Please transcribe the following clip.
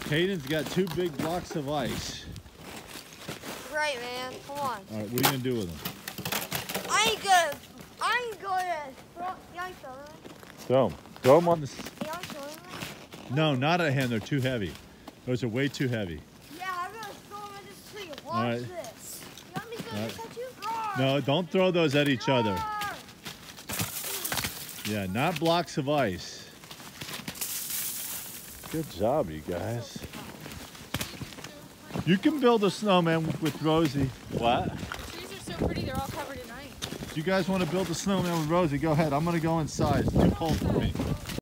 Caden's got 2 big blocks of ice. Right, man. Come on. All right, what are you gonna do with them? I ain't gonna throw. Throw them. Throw them on the. Yeah, I'm throwing them. No, not at him. They're too heavy. Those are way too heavy. Yeah, I'm gonna throw them at this tree. Watch right. this. You want me to throw All this right. at you? No, don't throw those at each other. Roar! Yeah, not blocks of ice. Good job, you guys. You can build a snowman with Rosie. What? The trees are so pretty, they're all covered in ice. If you guys want to build a snowman with Rosie, go ahead. I'm going to go inside. It's too cold for me.